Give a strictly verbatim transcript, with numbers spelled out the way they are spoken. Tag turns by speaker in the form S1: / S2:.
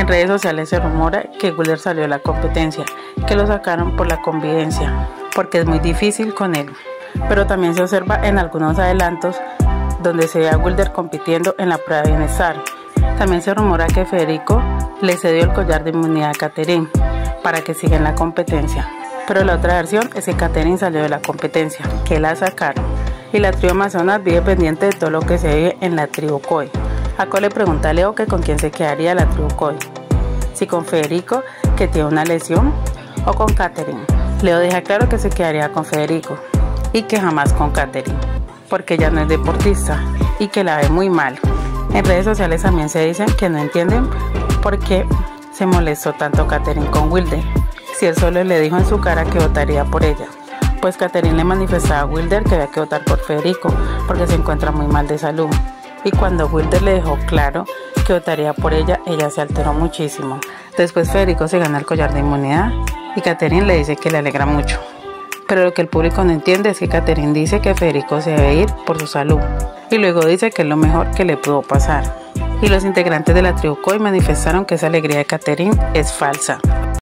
S1: En redes sociales se rumora que Wilder salió de la competencia, que lo sacaron por la convivencia, porque es muy difícil con él. Pero también se observa en algunos adelantos donde se ve a Wilder compitiendo en la prueba de bienestar. También se rumora que Federico le cedió el collar de inmunidad a Catherine para que siga en la competencia. Pero la otra versión es que Catherine salió de la competencia, que la sacaron. Y la tribu Amazonas vive pendiente de todo lo que se vive en la tribu Coy. Acá le pregunta a Leo que con quién se quedaría la tribu Coy. Si con Federico, que tiene una lesión, o con Catherine. Leo deja claro que se quedaría con Federico y que jamás con Catherine, porque ella no es deportista y que la ve muy mal. En redes sociales también se dicen que no entienden por qué se molestó tanto Catherine con Wilder, si él solo le dijo en su cara que votaría por ella. Pues Catherine le manifestaba a Wilder que había que votar por Federico porque se encuentra muy mal de salud. Y cuando Wilder le dejó claro que votaría por ella, ella se alteró muchísimo. Después Federico se gana el collar de inmunidad y Catherine le dice que le alegra mucho. Pero lo que el público no entiende es que Catherine dice que Federico se debe ir por su salud y luego dice que es lo mejor que le pudo pasar. Y los integrantes de la tribu Coy manifestaron que esa alegría de Catherine es falsa.